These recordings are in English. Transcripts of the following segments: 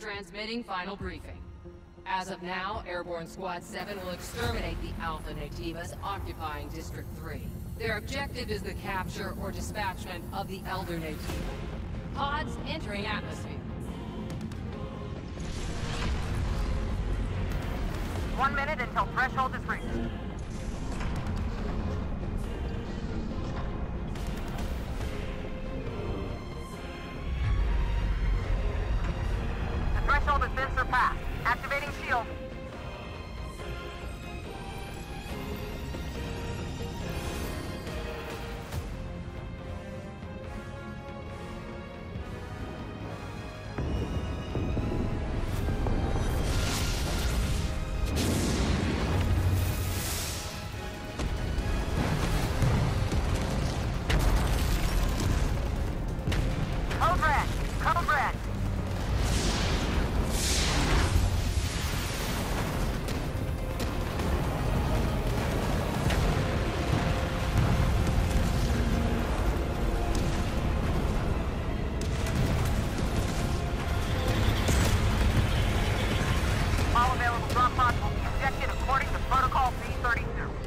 Transmitting final briefing. As of now, Airborne Squad 7 will exterminate the Alpha Nativas occupying District 3. Their objective is the capture or dispatchment of the Elder Nativa. Pods entering atmosphere. 1 minute until threshold is reached. The threshold has been surpassed. Activating shield. Code red. All available drop pods will be ejected according to Protocol C-32.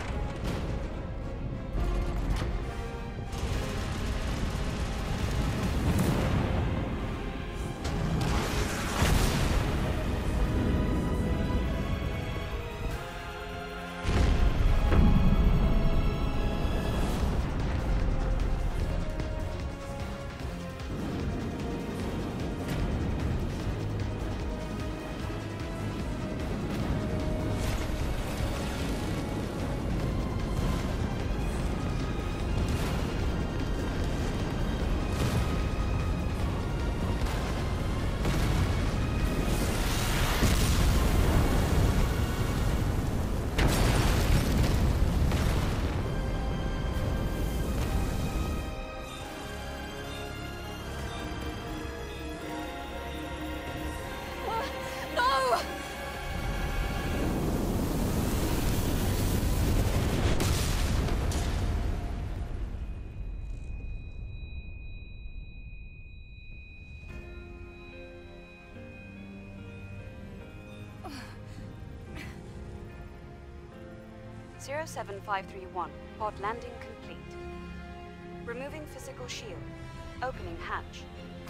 Zero 7531, pod landing complete. Removing physical shield. Opening hatch.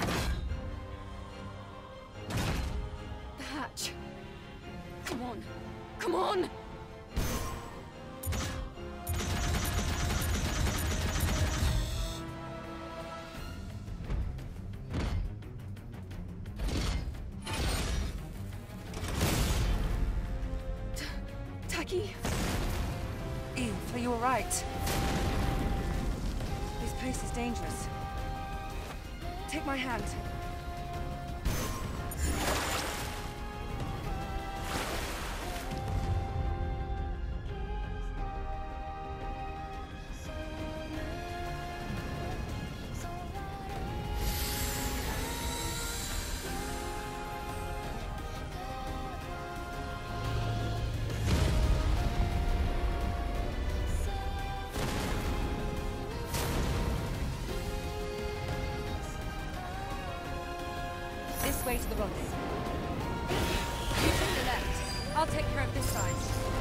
The hatch. Come on. Come on! Taki? Eve, are you alright? This place is dangerous. Take my hand. This way to the rendezvous. You take the left. I'll take care of this side.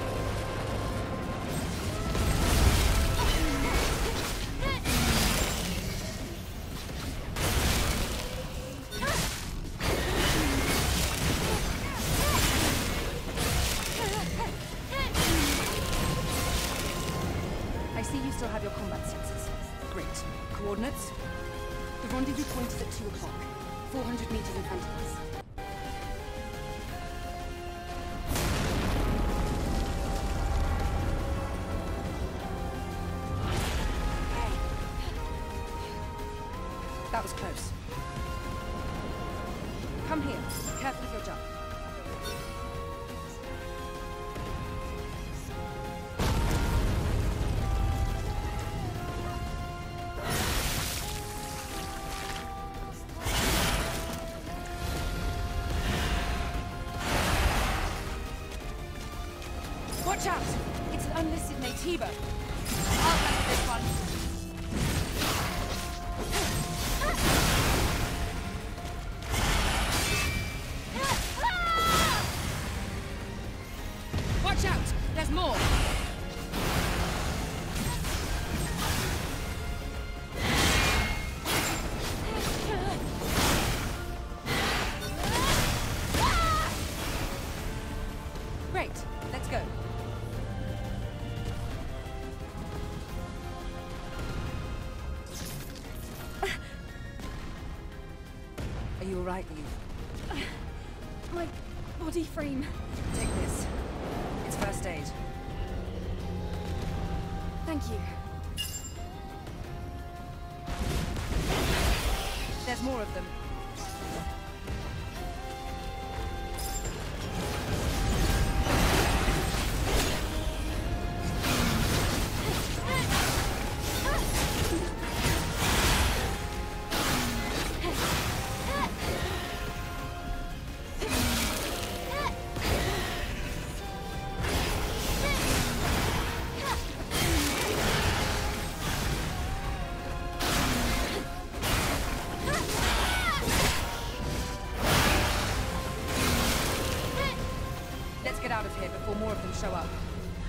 I see you still have your combat sensors. Great. Coordinates? The rendezvous point is at 2 o'clock. 400 meters in front of us. That was close. Come here. Careful with your jump. Watch out! It's an unlisted Nativa. I'll handle this one. There's more! Great, let's go. Are you alright, Eve? My body frame. Take this. It's first aid. Thank you. There's more of them. Let's get out of here before more of them show up.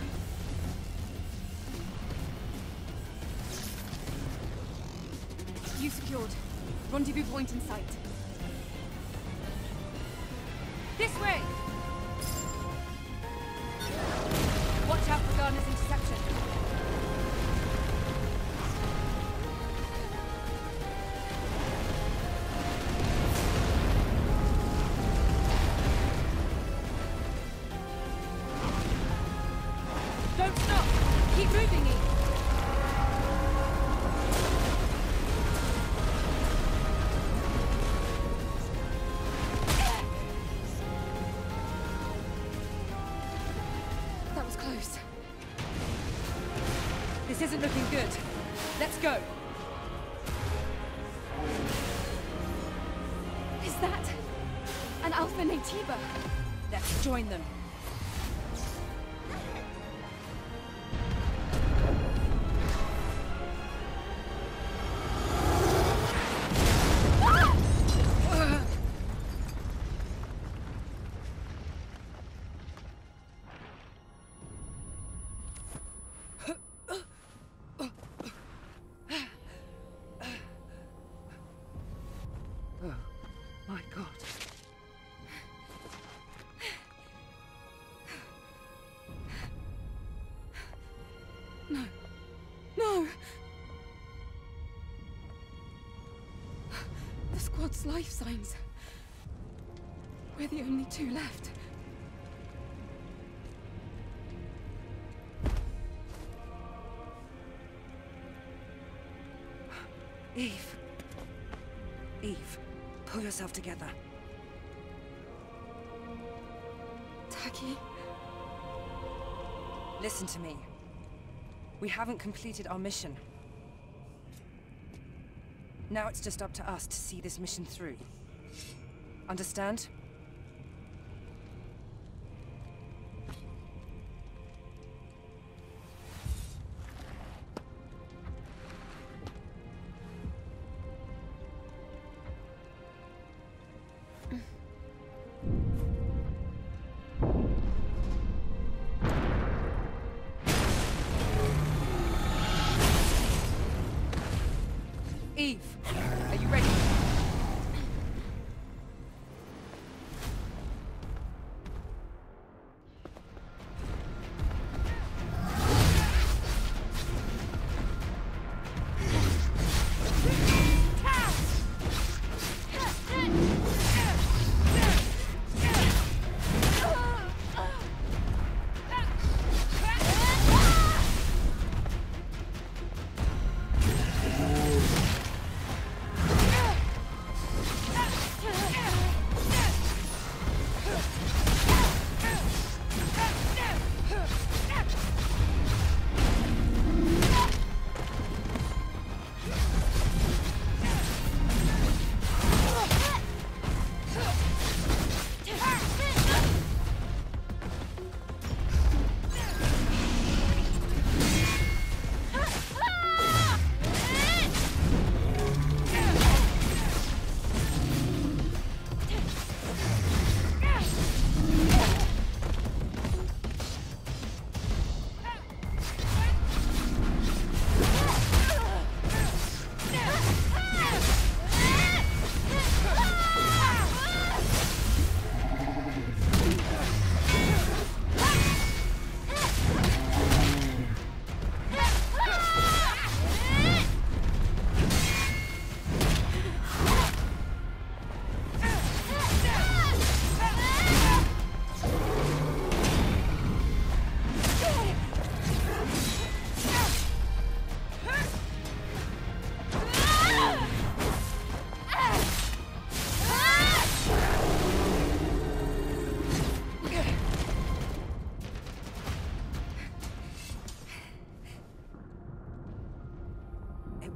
You secured. Rendezvous point in sight. This way! Watch out for Gardner's interception. Don't stop! Keep moving, Eve! That was close. This isn't looking good. Let's go! Is that an Alpha Naytiba? Let's join them. Oh, my God. No. No! The squad's life signs. We're the only two left. Eve. Eve, pull yourself together. Taki? Listen to me. We haven't completed our mission. Now it's just up to us to see this mission through. Understand? Eve, are you ready?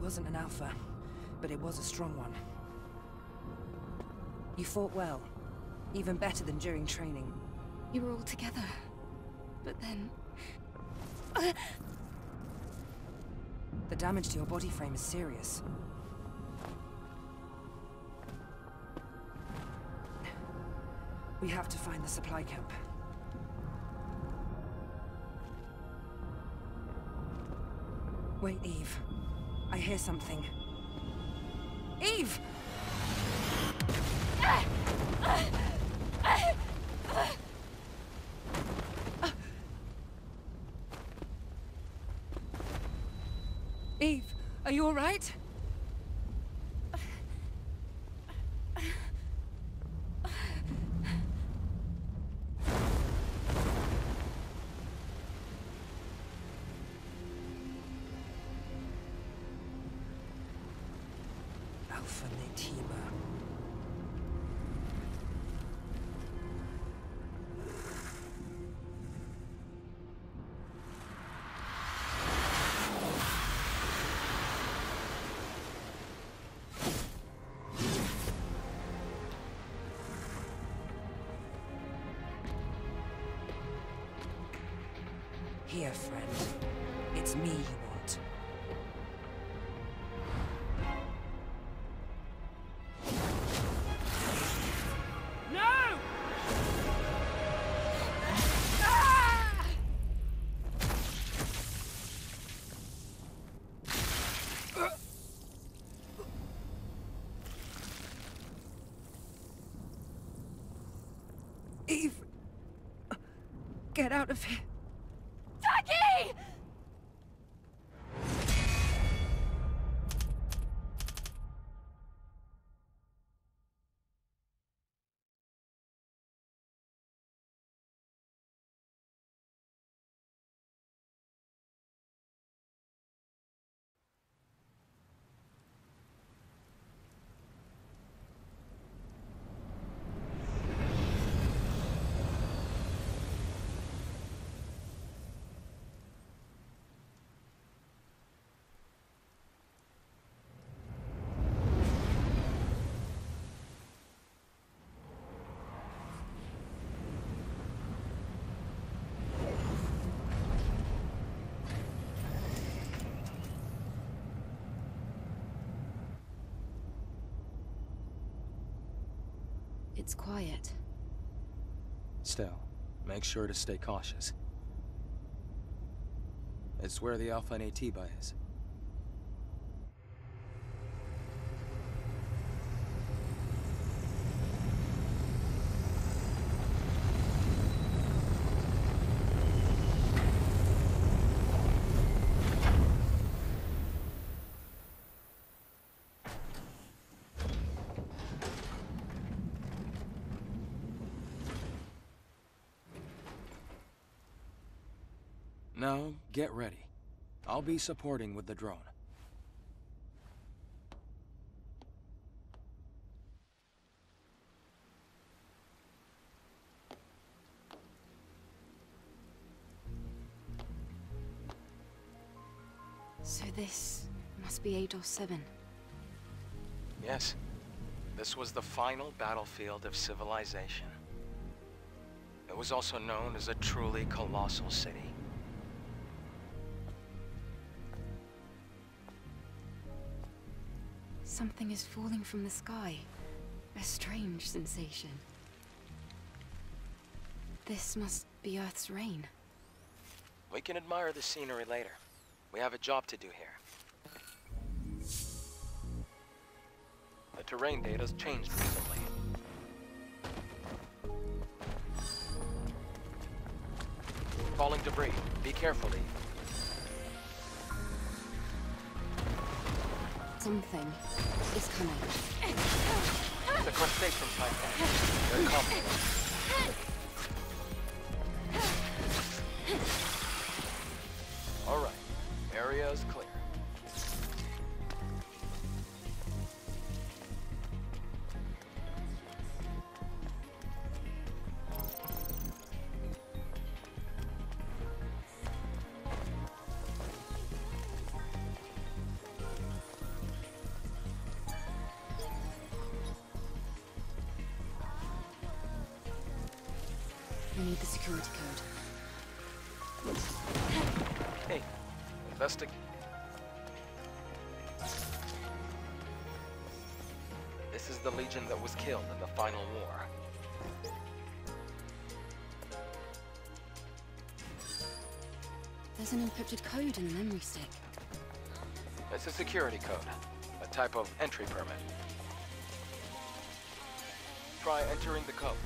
wasn't an Alpha, but it was a strong one. You fought well. Even better than during training. You were all together. But then... The damage to your body frame is serious. We have to find the supply camp. Wait, Eve. I hear something. Eve! Eve, are you all right? Alpha Naytiba. Here, friend. It's me you want. No! Eve! Get out of here! Jackie! It's quiet. Still, make sure to stay cautious. It's where the Alpha Naytiba is. Now, get ready. I'll be supporting with the drone. So this must be Eidos 7. Yes. This was the final battlefield of civilization. It was also known as a truly colossal city. Something is falling from the sky. A strange sensation. This must be Earth's rain. We can admire the scenery later. We have a job to do here. The terrain data's changed recently. Falling debris. Be careful, Eve. Something is coming. The crustacean type. They're coming. All right. Area is clear. the security code. Hey, This is the Legion that was killed in the final war. There's an encrypted code in the memory stick. It's a security code, a type of entry permit. Try entering the code.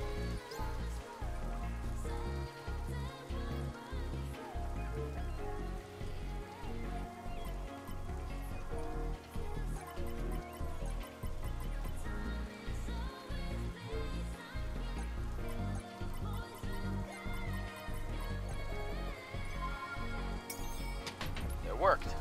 It worked.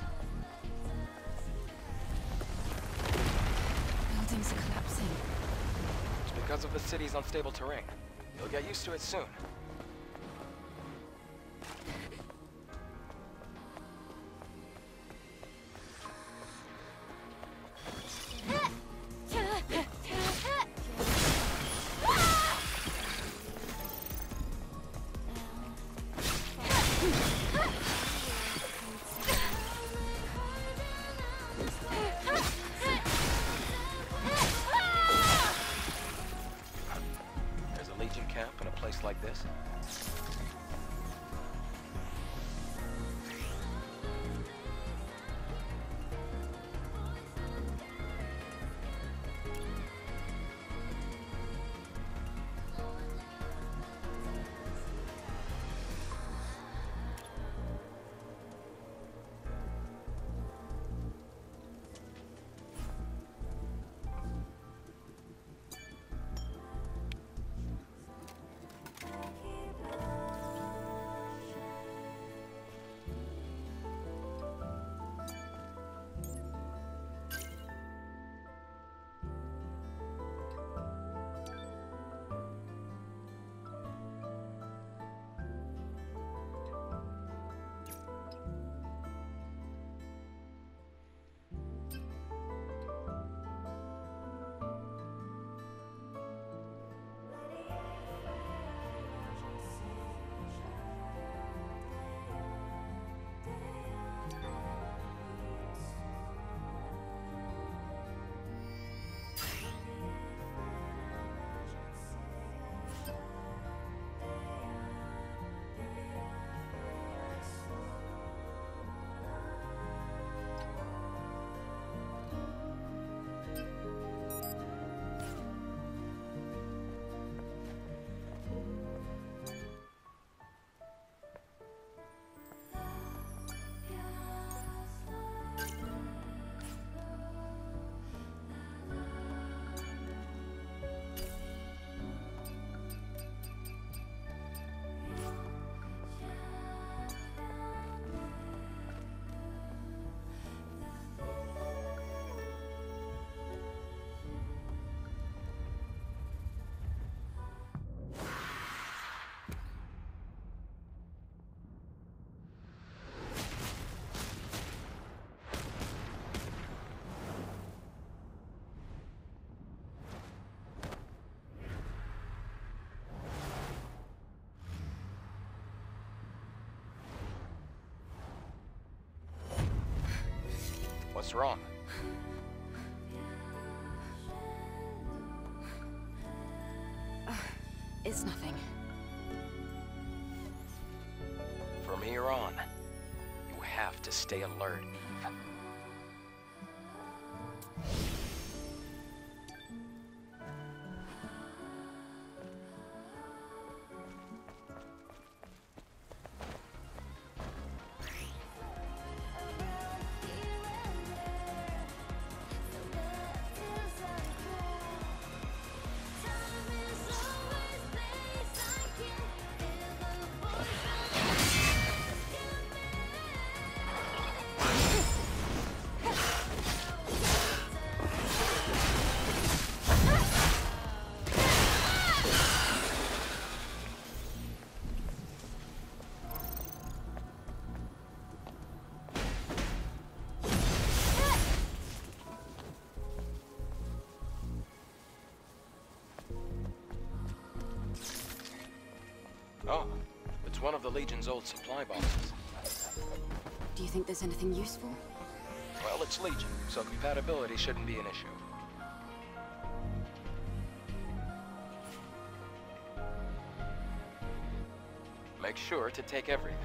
Buildings are collapsing. It's because of the city's unstable terrain. You'll get used to it soon. There's a Legion camp in a place like this. What's wrong? It's nothing. From here on, you have to stay alert, Eve. of the Legion's old supply boxes. Do you think there's anything useful? Well, it's Legion, so compatibility shouldn't be an issue. Make sure to take everything.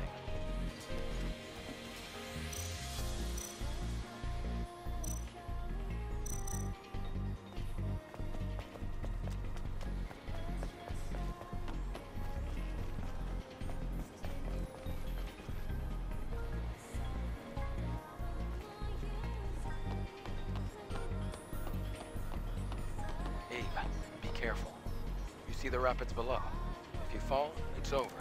Eve, be careful. You see the rapids below. If you fall, it's over.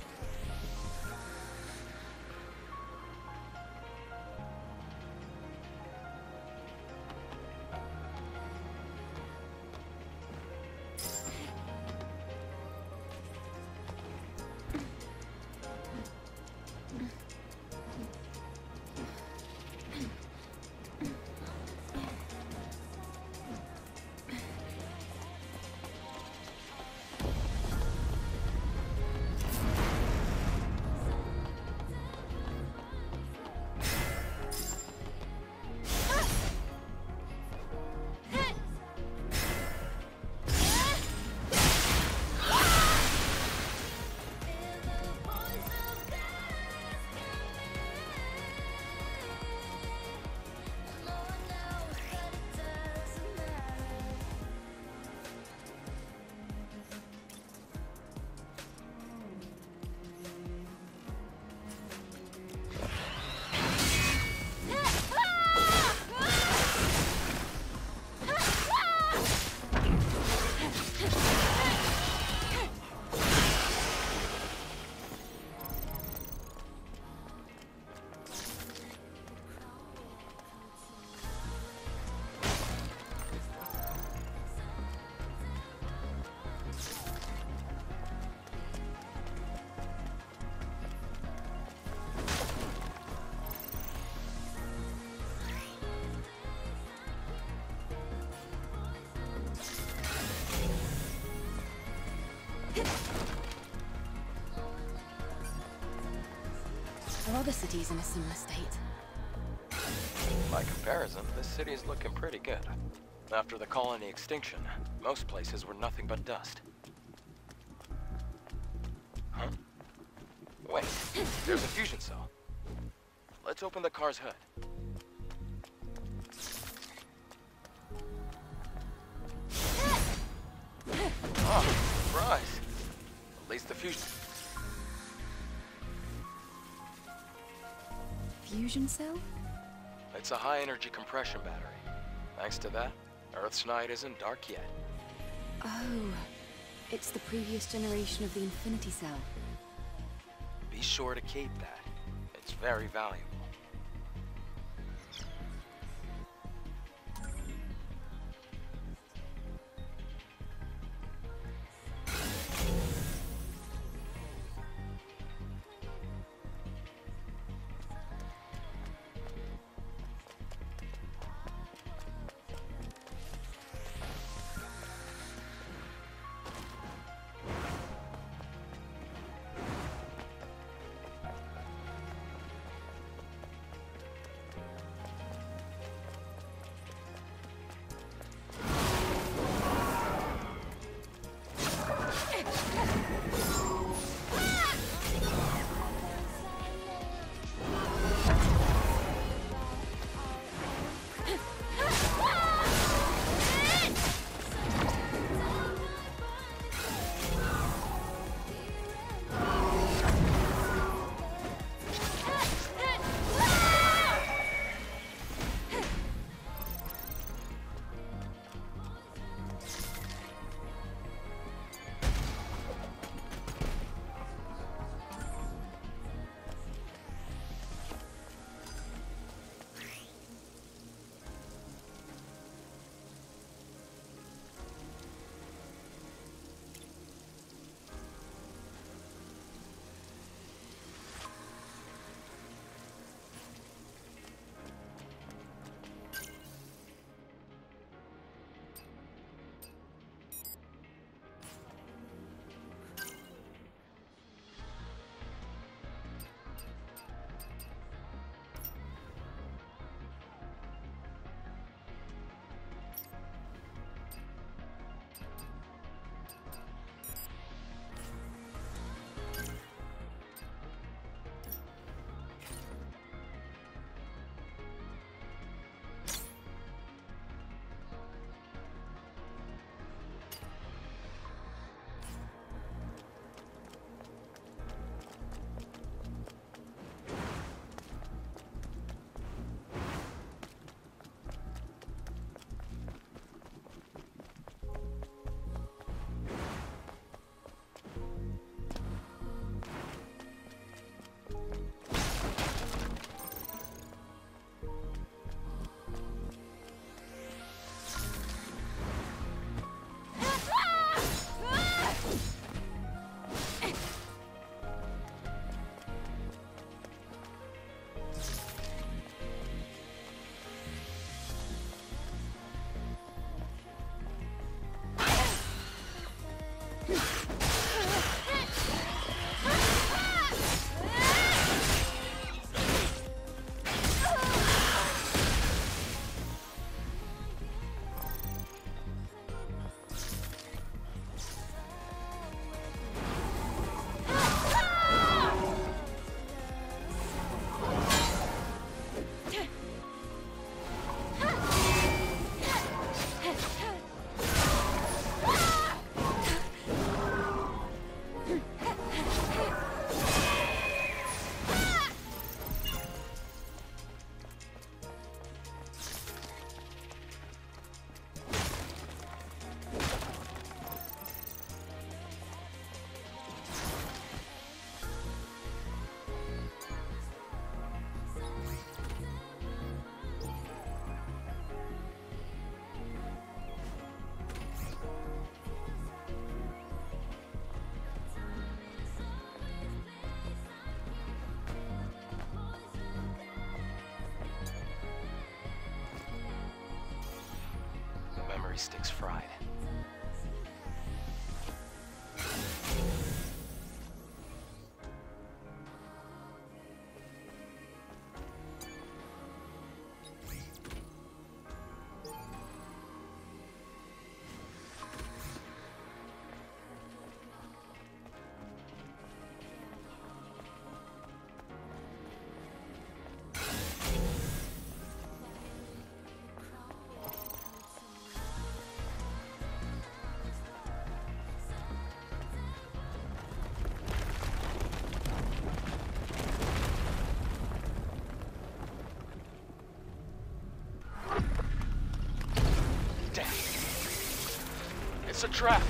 Are other cities in a similar state? By comparison, this city is looking pretty good. After the colony extinction, most places were nothing but dust. Huh? Wait, there's a fusion cell. Let's open the car's hood. Oh, surprise! At least the fusion... Fusion cell? It's a high-energy compression battery. Thanks to that, Earth's night isn't dark yet. Oh, it's the previous generation of the Infinity Cell. Be sure to keep that. It's very valuable. celery sticks fried. It's a trap.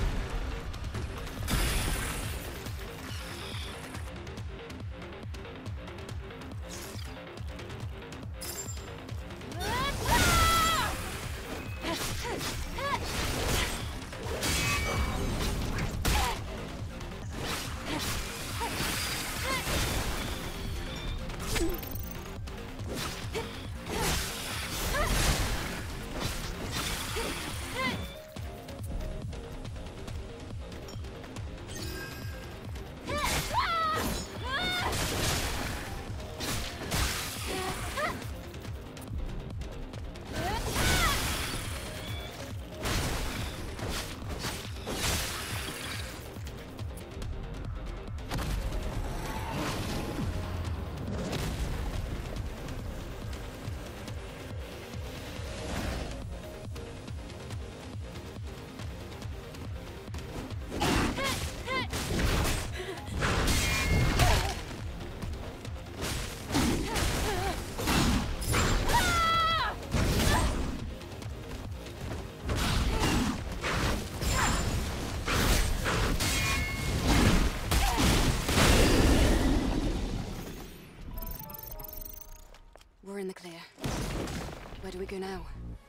We're in the clear. Where do we go now?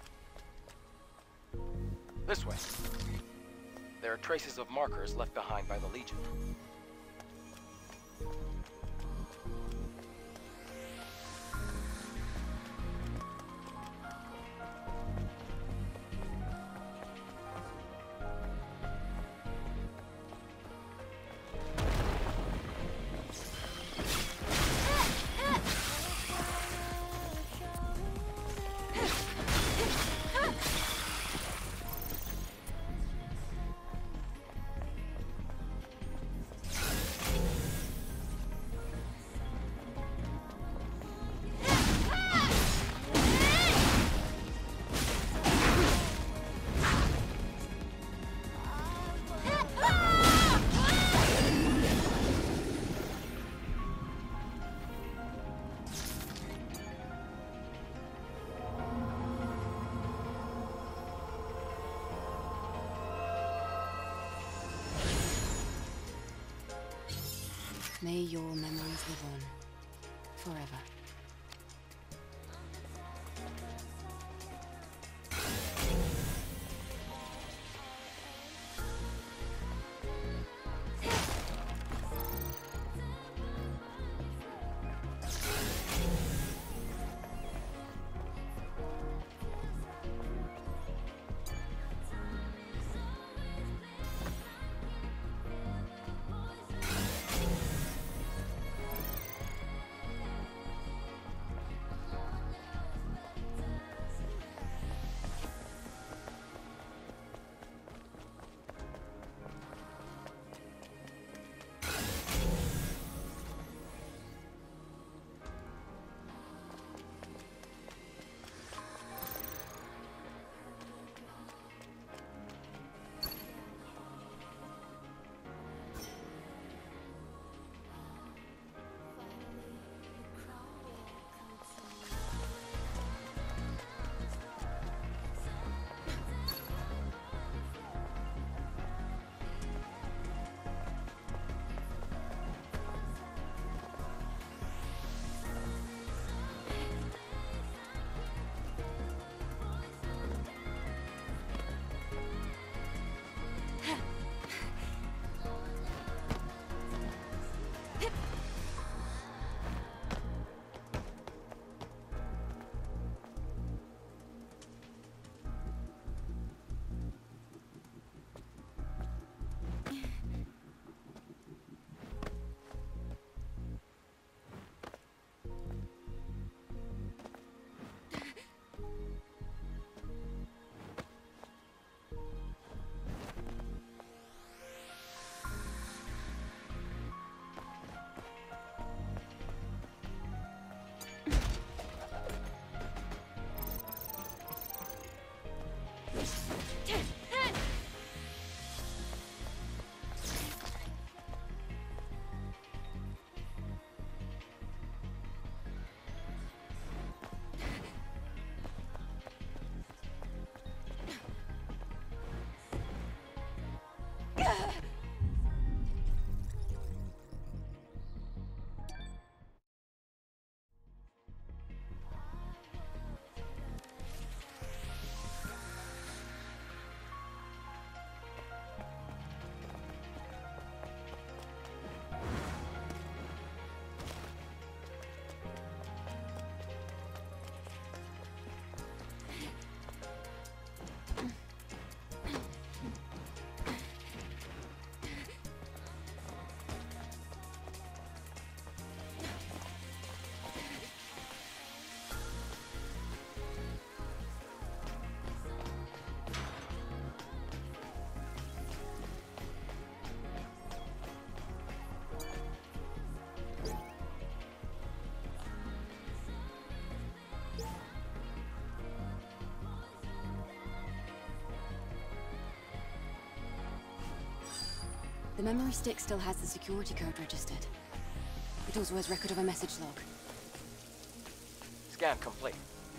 This way. There are traces of markers left behind by the Legion. May your memories live on. Forever. The memory stick still has the security code registered. It also has record of a message log. Scan complete.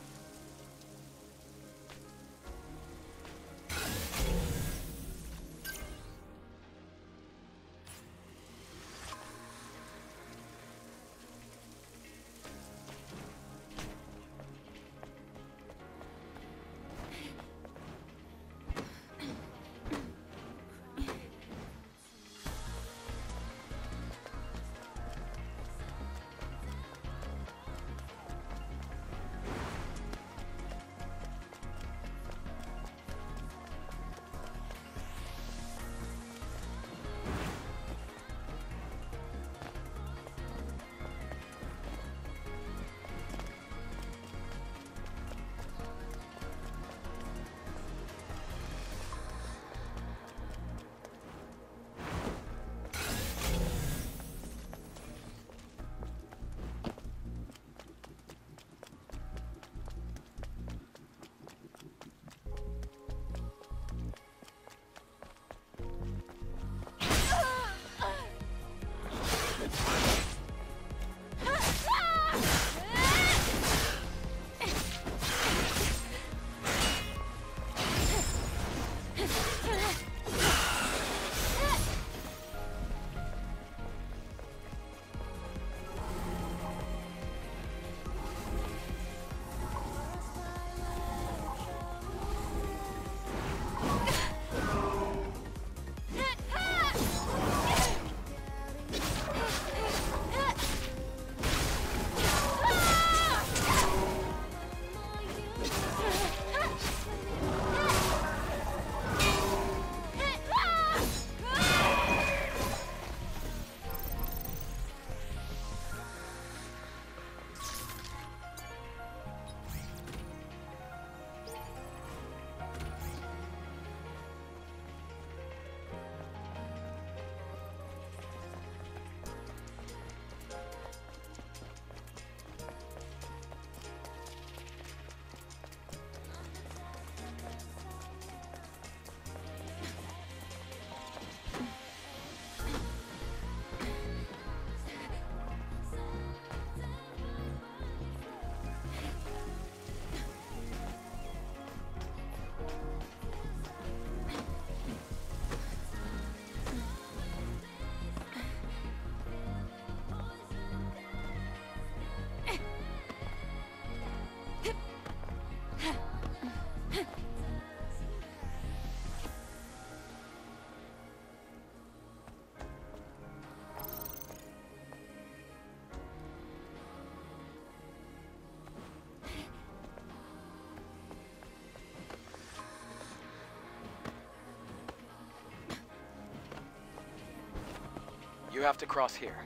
You have to cross here.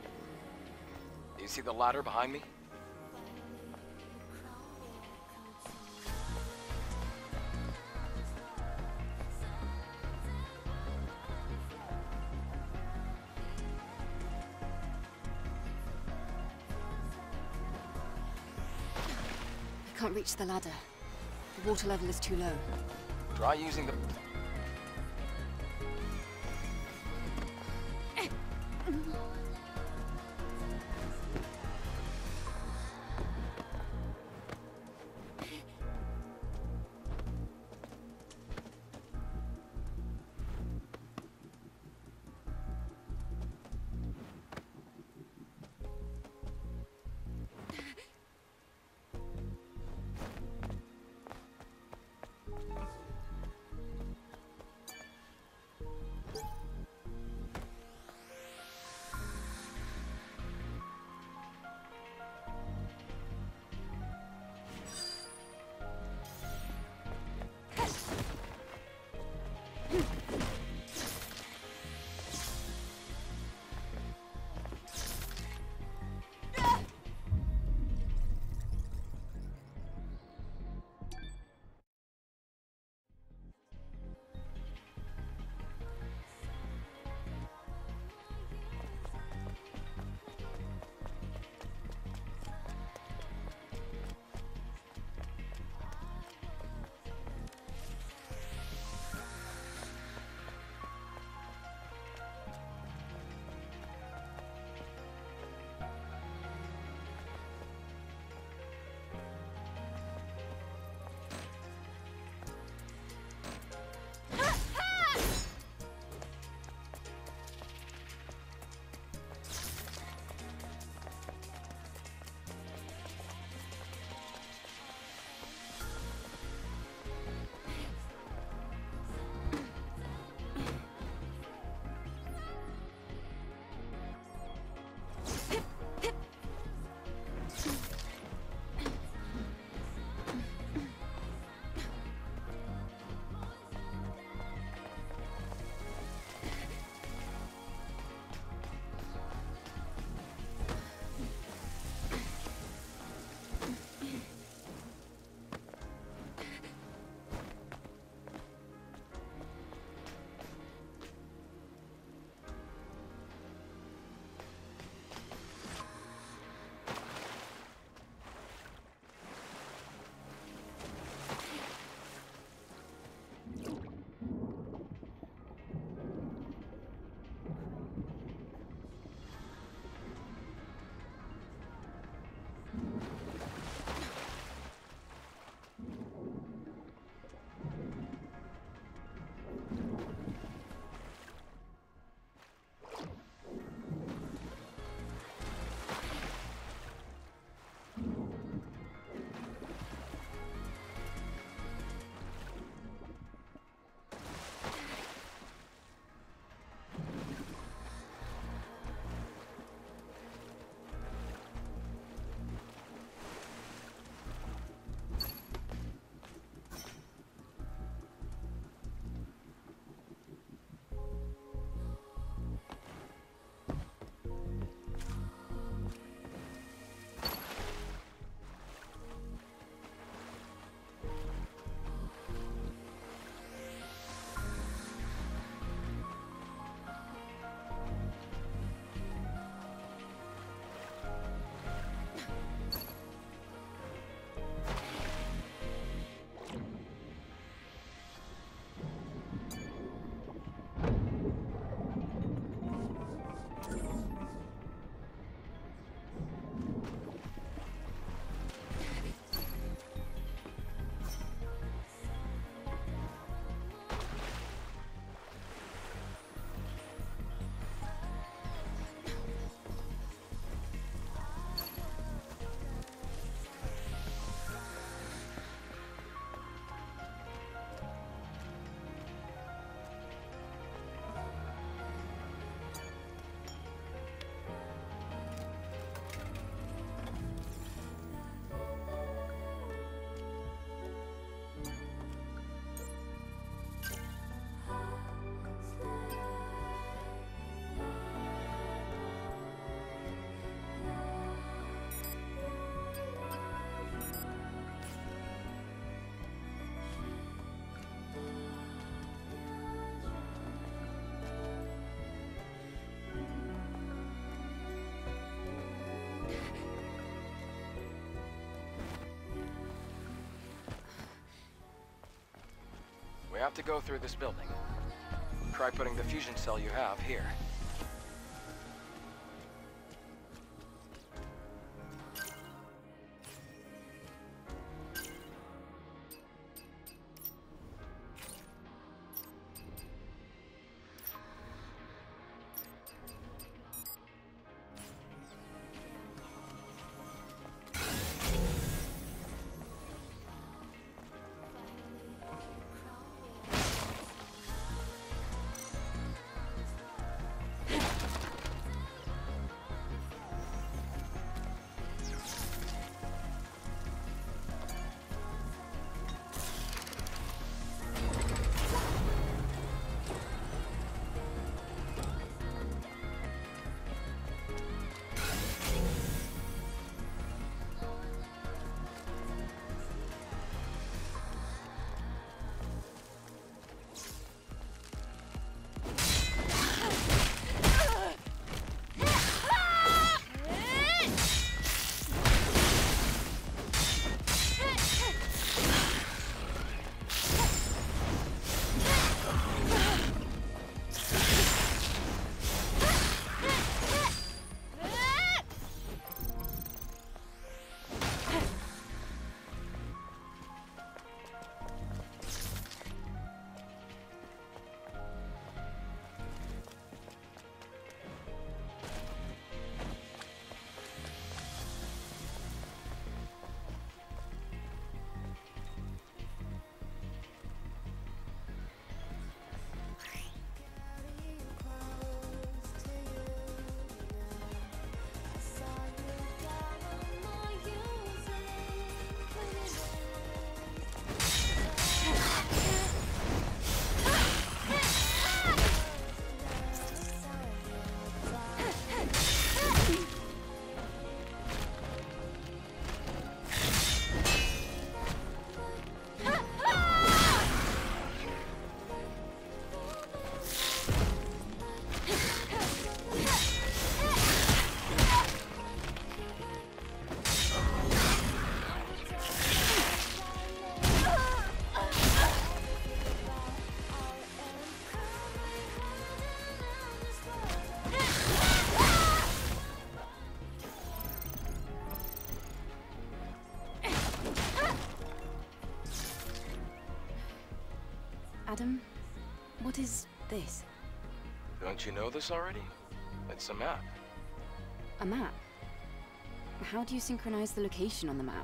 Do you see the ladder behind me? I can't reach the ladder. The water level is too low. Try using the... have to go through this building. Try putting the fusion cell you have here. Adam, what is this? Don't you know this already? It's a map. A map? How do you synchronize the location on the map?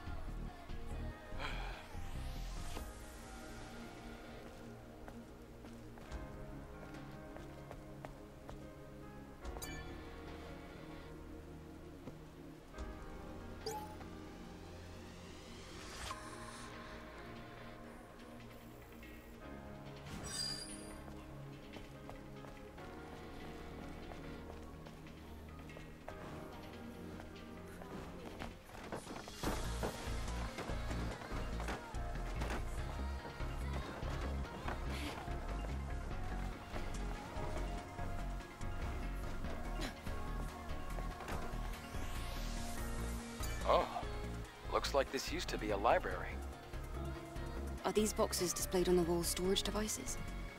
Oh, looks like this used to be a library. Are these boxes displayed on the wall storage devices?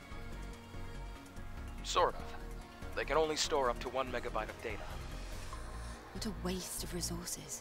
Sort of. They can only store up to 1 megabyte of data. What a waste of resources.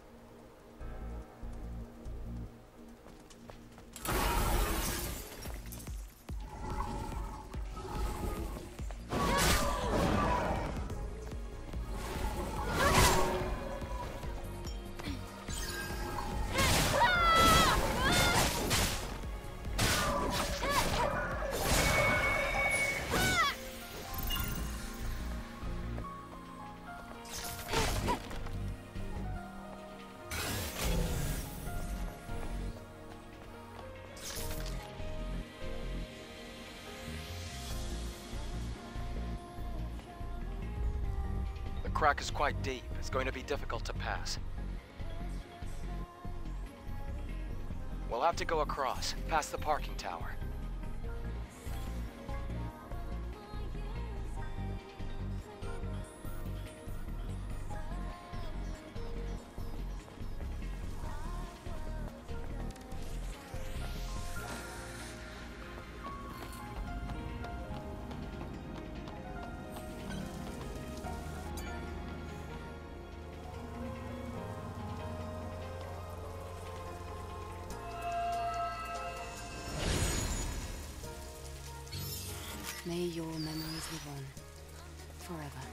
The crack is quite deep. It's going to be difficult to pass. We'll have to go across, past the parking tower. May your memories live on. Forever.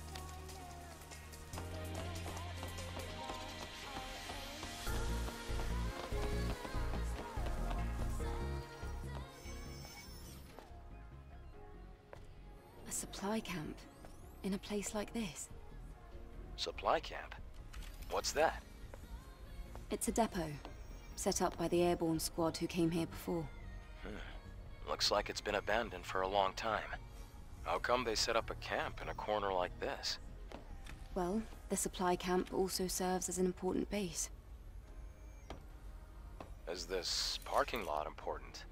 A supply camp? In a place like this? Supply camp? What's that? It's a depot, set up by the airborne squad who came here before. Looks like it's been abandoned for a long time. How come they set up a camp in a corner like this? Well, the supply camp also serves as an important base. Is this parking lot important?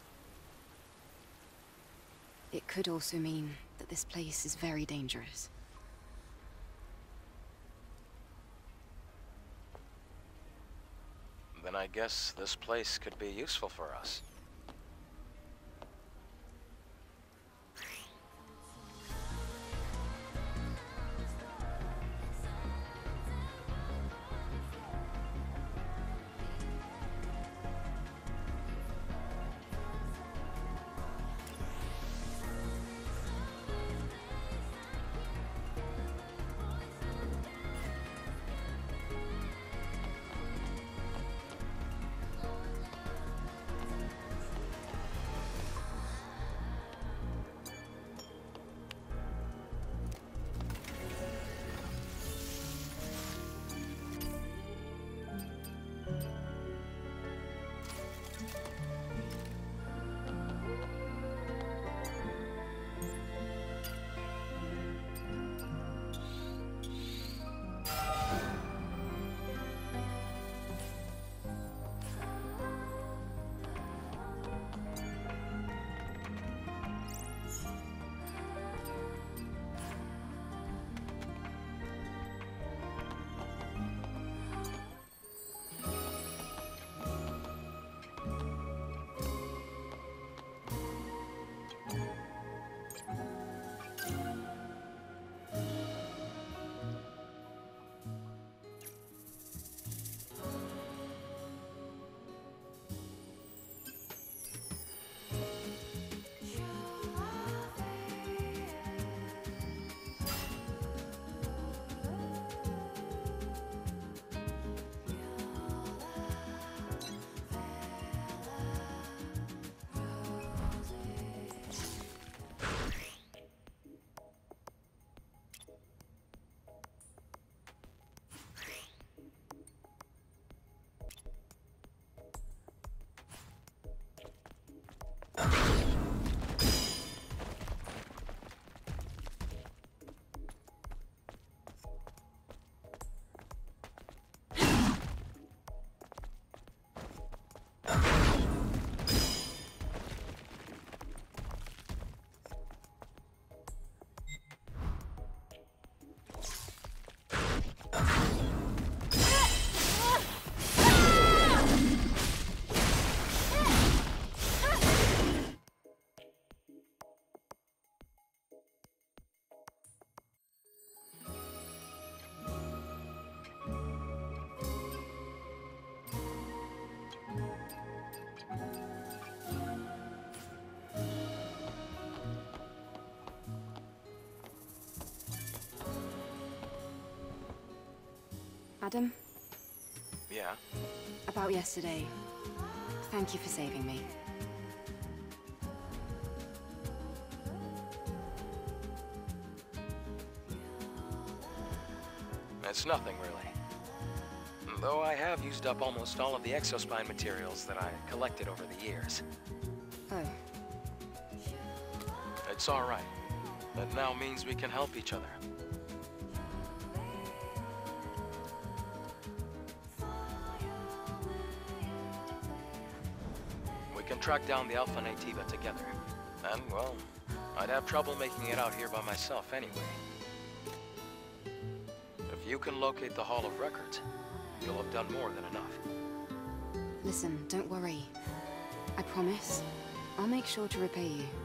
It could also mean that this place is very dangerous. Then I guess this place could be useful for us. Adam? Yeah? About yesterday. Thank you for saving me. It's nothing, really. Though I have used up almost all of the exospine materials that I collected over the years. Oh. It's all right. That now means we can help each other. We can track down the Alpha Nativa together. And, well, I'd have trouble making it out here by myself anyway. If you can locate the Hall of Records, you'll have done more than enough. Listen, don't worry. I promise, I'll make sure to repay you.